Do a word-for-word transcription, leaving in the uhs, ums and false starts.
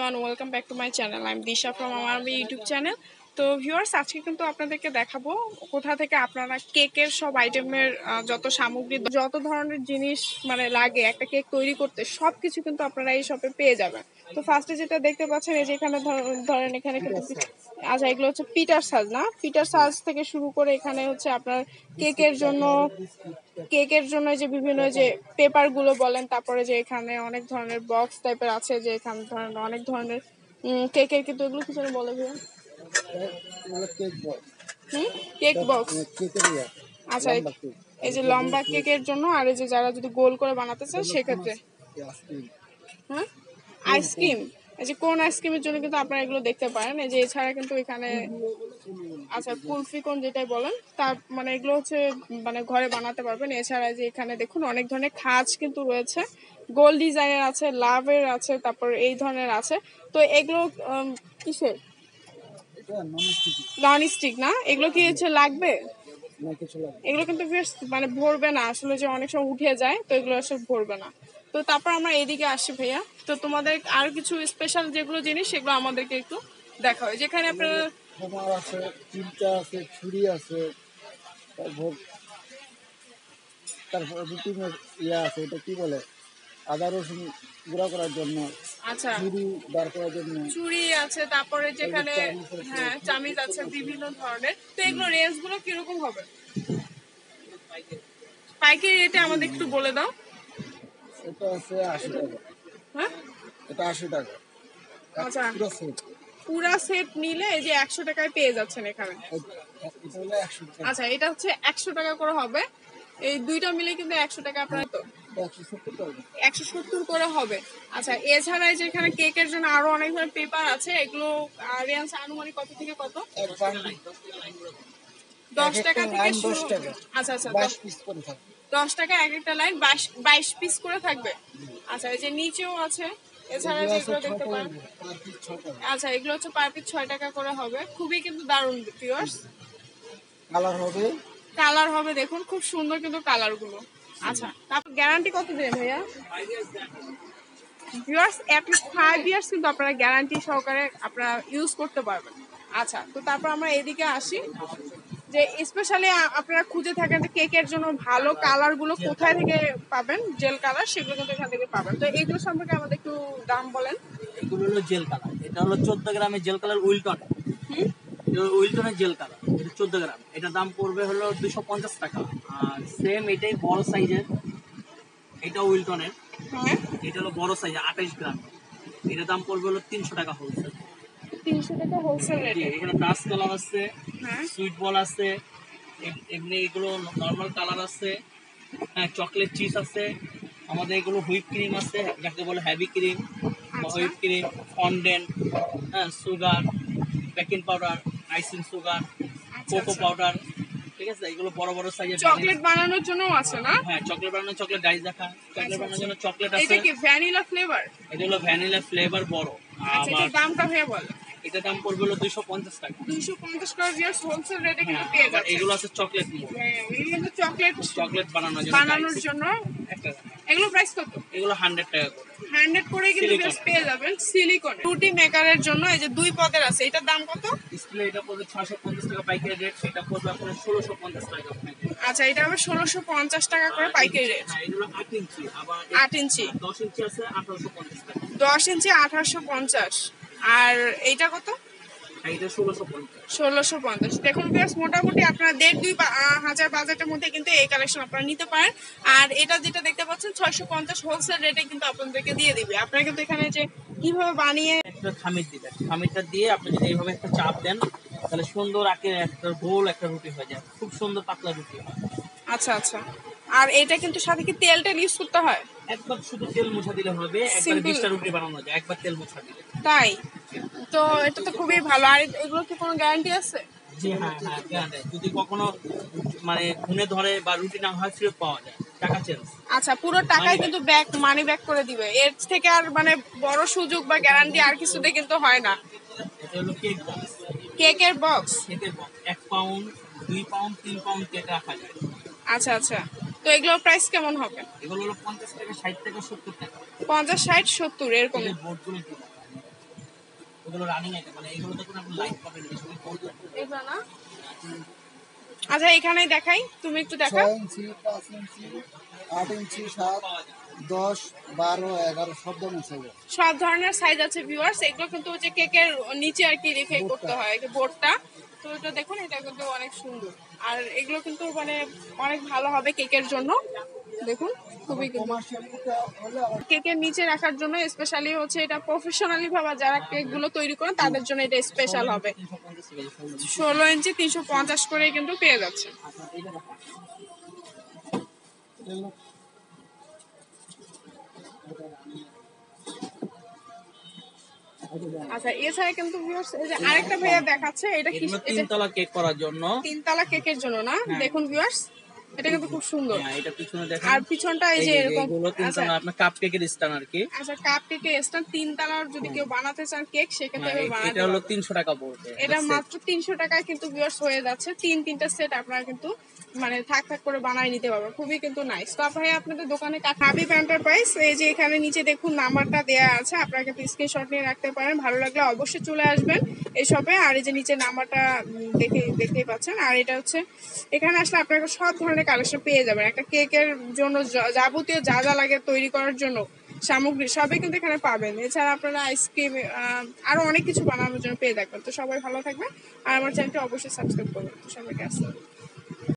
everyone, welcome back to my channel. I'm Disha from our YouTube channel. তো viewers, আজকে কিন্তু আপনাদেরকে দেখাবো কোথা থেকে আপনারা কেকের সব আইটেমের যত সামগ্রী, যত ধরনের জিনিস মানে লাগে একটা কেক তৈরি করতে, সবকিছু কিন্তু আপনারা এই শপে পেয়ে যাবেন। তো ফার্স্টে যেটা দেখতে পাচ্ছেন, এই যে এখানে ধরেন এখানে কিন্তু আচ্ছা, এগুলো হচ্ছে পিটার সাজ না, পিটার সাজ থেকে শুরু করে এখানে হচ্ছে আপনার কেকের জন্য কেকের জন্য যে বিভিন্ন যে পেপার গুলো বলেন, তারপরে যে এখানে অনেক ধরনের বক্স টাইপের আছে, যে এখানে ধরেন অনেক ধরনের কেকের কিন্তু এগুলো কি যেন বলে ভাইয়া, কেক বক্স। আচ্ছা, এই যে লম্বা কেকের জন্য, আর এই যে যারা যদি গোল করে বানাতে চায় সেক্ষেত্রে হ্যাঁ আইসক্রিম, এই যে কোন আইসক্রিমের জন্য কিন্তু আপনারা এগুলো দেখতে পারেন। এই যে এছাড়া কিন্তু এখানে আচ্ছা কুলফি কোন যেটাই বলেন, তার মানে এগুলো হচ্ছে মানে ঘরে বানাতে পারবেন। এছাড়া যে এখানে দেখুন অনেক ধরনের খাঁজ কিন্তু রয়েছে, গোল ডিজাইনের আছে, লাভের আছে, তারপর এই ধরনের আছে। তো এগুলো কিসের? নন স্টিক না, এগুলো কি হচ্ছে লাগবে? এগুলো কিন্তু মানে ভরবে না আসলে, যে অনেক সময় উঠে যায়, তো এগুলো আসলে ভরবে না। তো তারপর আমরা এদিকে আসি ভাইয়া, তো তোমাদের আর কিছু স্পেশাল যেগুলো জিনিস সেগুলো আমাদেরকে একটু দেখাও। যেখানে আপনারা আছে, চিমটা আছে, ছুরি আছে, তারপর তারপর রুটি ইয়া আছে, এটা কি বলে, আদা রসুন গুঁড়া করার জন্য। আচ্ছা, ছুরি বার করার জন্য ছুরি আছে, তারপরে যেখানে হ্যাঁ চামিচ আছে বিভিন্ন ধরনের। তো এগুলো রেঞ্জ গুলো কিরকম হবে পাইকারি রেটে আমাদের একটু বলে দাও। এটা আছে আশি টাকা। হ্যাঁ, এটা আশি টাকা। আচ্ছা, পুরো সেট পুরা সেট নিলে এই যে একশো টাকায় পেয়ে যাচ্ছেন এখানে। আচ্ছা, এটা হচ্ছে একশো টাকা করে হবে, এই দুইটা মিলে কিন্তু একশো টাকা আপনার, তো একশো সত্তর করে হবে। আচ্ছা, এছাড়া যে এখানে কেকের জন্য আরো অনেক ধরনের পেপার আছে, এগুলো রেঞ্জ আনুমানিক কত থেকে কত? দশ টাকা থেকে শুরু। আচ্ছা আচ্ছা, দশ টাকা এক একটা লাইন, বাইশ পিস করে থাকবে। আচ্ছা, এই যে নিচেও আছে, এছাড়া যেগুলো দেখতে পারেন, আচ্ছা এগুলো হচ্ছে পার পিস ছয় টাকা করে হবে। খুবই কিন্তু দারুণ ভিউয়ার্স, কালার হবে, কালার হবে দেখুন খুব সুন্দর কিন্তু কালার গুলো। আচ্ছা, তারপর গ্যারান্টি কত দিন ভাইয়া? ভিউয়ার্স, অ্যাটলিস্ট ফাইভ ইয়ার্স কিন্তু আপনারা গ্যারান্টি সহকারে আপনারা ইউজ করতে পারবেন। আচ্ছা, তো তারপর আমরা এদিকে আসি, যে স্পেশালি আপনারা খুঁজে থাকেন যে কেকের জন্য ভালো কালার গুলো কোথায় থেকে পাবেন, জেল কালার, সেগুলো কিন্তু এখান থেকে পাবেন। তো এগুলো সম্পর্কে আমাদের একটু দাম বলেন। এগুলো হলো জেল কালার, এটা হলো চোদ্দ গ্রামের জেল কালার উইলটন, উইলটনের জেল কালার, এটা চোদ্দ গ্রাম, এটার দাম পড়বে হলো দুশো পঞ্চাশ টাকা। আর সেম এটাই বড় সাইজের, এটা উইলটনের, এটা হলো বড় সাইজ আঠাইশ গ্রাম, এটার দাম পড়বে হলো তিনশো টাকা হোলসেল। তিনশো টাকা হোলসেল রেট। এখানে ডাস্ট কালার আছে, সুইট বল আছে, এমনি এগুলো নর্মাল কালার আছে, হ্যাঁ চকলেট চিজ আছে, আমাদের এগুলো হুইপ ক্রিম আছে, যাকে বলে heavy cream, whip cream, fondant, হ্যাঁ sugar, baking powder, icing sugar, cocoa powder, ঠিক আছে। এগুলো বড় বড় সাইজের চকলেট বানানোর জন্য আছে না? হ্যাঁ, চকলেট বানানোর চকলেট ডাইস দেখা, চকলেট বানানোর জন্য চকলেট আছে। এটা কি ভ্যানিলা ফ্লেভার? এটা হলো ভ্যানিলা ফ্লেভার বড়। আচ্ছা, এটার দামটা ভাইয়া বল। এটা দাম পড়বে হলো দুইশো পঞ্চাশ টাকা। দুইশো পঞ্চাশ টাকা ভিউয়ার্স হোলসেল রেটে কিন্তু পেয়ে যাচ্ছে। এগুলো আছে চকলেট মোল্ড, হ্যাঁ এগুলো কিন্তু চকলেট চকলেট বানানোর জন্য, বানানোর জন্য। একটা এগুলো প্রাইস কত? এগুলো একশো টাকা করে, একশো করে কিন্তু বেশ পেয়ে যাবেন সিলিকন। রুটি মেকারের জন্য এই যে দুই পদের আছে, এটার দাম কত? ডিসপ্লে এটা পড়বে ছয়শো পঞ্চাশ টাকা পাইকারি রেট, সেটা পড়বে আপনার ষোলোশো পঞ্চাশ টাকা। আচ্ছা, এটা হবে ষোলোশো পঞ্চাশ টাকা করে পাইকারি রেট। হ্যাঁ, এগুলো আট ইঞ্চি, আবার আট ইঞ্চি, দশ ইঞ্চি আছে আঠারোশো পঞ্চাশ টাকা। দশ ইঞ্চি আঠারোশো পঞ্চাশ। আর এইটা কত? এটা ষোলোশো পঞ্চাশ। ষোলোশো পঞ্চাশ। দেখুন বেশ মোটামুটি আপনারা দেড় দুই হাজার বাজেটের মধ্যে কিন্তু এই কালেকশন আপনারা নিতে পারেন। আর এটা যেটা দেখতে পাচ্ছেন ছয়শো পঞ্চাশ হোলসেল রেটে কিন্তু আপনাদেরকে দিয়ে দিবে। আপনারা কিন্তু এখানে যে কিভাবে বানিয়ে একটা খামির দিবেন, খামিরটা দিয়ে আপনি যদি এইভাবে একটা চাপ দেন, তাহলে সুন্দর আঁকে একটা গোল একটা রুটি হয়ে যায়, খুব সুন্দর পাতলা রুটি হয়। আচ্ছা আচ্ছা, আর এটা কিন্তু সাথে কি তেল টেল ইউজ করতে হয়? একবার শুধু তেল মোছা দিলে হবে, একবার বিশটা রুটি বানানো যায় একবার তেল মোছা দিলে। তাই তো এটা তো খুবই ভালো। আর এগুলো কি কোনো গ্যারান্টি আছে? জি হ্যাঁ হ্যাঁ, গ্যারান্টি। যদি কখনো মানে ঘুনে ধরে বা রুটি না হয় ফেরত পাওয়া যায়, টাকা চেঞ্জ। আচ্ছা, পুরো টাকাই কিন্তু ব্যাক মানি ব্যাক করে দিবে। এর থেকে আর মানে বড় সুযোগ বা গ্যারান্টি আর কিছুতে কিন্তু হয় না। এটা হলো কেক বক্স, কেকের বক্স, কেকের বক্স এক পাউন্ড, দুই পাউন্ড, তিন পাউন্ড কেক রাখা যায়। আচ্ছা আচ্ছা, তো এগুলোর প্রাইস কেমন হবে? এগুলো হলো পঞ্চাশ টাকা, ষাট টাকা, সত্তর টাকা। পঞ্চাশ, ষাট, সত্তর এরকম। বোর্ডগুলো এগুলো রানিং আইটেম, মানে এগুলো দেখুন আপনি লাইট পাবেন বেশি কোড। এগুলো না? আচ্ছা এখানেই দেখাই, তুমি একটু দেখা। ছয় ইঞ্চি, পাঁচ ইঞ্চি, আট ইঞ্চি, সাত, দশ, বারো, এগারো সব ধরনের সাইজ আছে। সব ধরনের সাইজ আছে ভিউয়ার্স। এগুলো কিন্তু ওই যে কেকের নিচে আর কি রেখে করতে হয়, এই যে বোর্ডটা। তো এটা দেখুন, এটা কিন্তু অনেক সুন্দর। আর এগুলো কিন্তু মানে অনেক ভালো হবে কেকের জন্য। দেখুন খুবই কিন্তু কমার্শিয়াল হলে আবার কেকের নিচে রাখার জন্য স্পেশালি হচ্ছে এটা প্রফেশনালি ভাবে যারা কেক গুলো তৈরি করেন তাদের জন্য এটা স্পেশাল হবে। ষোলো ইঞ্চি তিনশো পঞ্চাশ করে কিন্তু পেয়ে যাচ্ছে। আচ্ছা এছাড়া কিন্তু viewers এই যে আরেকটা ভাইয়া দেখাচ্ছে, এটা কি? এগুলো তিনতলা কেক করার জন্য, তিনতলা কেকের জন্য না? দেখুন ভিউয়ার্স, এটা কিন্তু খুব সুন্দর। হ্যাঁ এটা পিছনে দেখেন, আর পিছনটা এই যে এরকম। এগুলো আচ্ছা তিনতলা আপনার কাপ কেকের স্ট্যান্ড আর কি। আচ্ছা কাপ কেকের স্ট্যান্ড তিন তলার যদি কেউ বানাতে চান কেক সেক্ষেত্রে হ্যাঁ, বানাতে এটা হলো পারবেন। তিনশো টাকা পড়বে এটা মাত্র তিনশো টাকায় কিন্তু ভিউয়ার্স হয়ে যাচ্ছে। তিন তিনটা সেট আপনারা কিন্তু মানে থাক থাক করে বানায় নিতে পারবেন, খুবই কিন্তু নাইস। তো ভাই আপনাদের দোকানে হাবিব এন্টারপ্রাইজ, এই যে এখানে নিচে দেখুন নাম্বারটা দেয়া আছে, আপনারা কিন্তু স্ক্রিনশট নিয়ে রাখতে পারেন। ভালো লাগলে অবশ্যই চলে আসবেন এই শপে। আর এই যে নিচে নাম্বারটা দেখে দেখতেই পাচ্ছেন। আর এটা হচ্ছে এখানে আসলে আপনারা সব ধরনের কালেকশন পেয়ে যাবেন। একটা কেকের জন্য যাবতীয় যা যা লাগে তৈরি করার জন্য সামগ্রী সবই কিন্তু এখানে পাবেন। এছাড়া আপনারা আইসক্রিম আরো অনেক কিছু বানানোর জন্য পেয়ে থাকবেন। তো সবাই ভালো থাকবেন আর আমার চ্যানেলটি অবশ্যই সাবস্ক্রাইব করবেন। তো সবাইকে আসসালাম।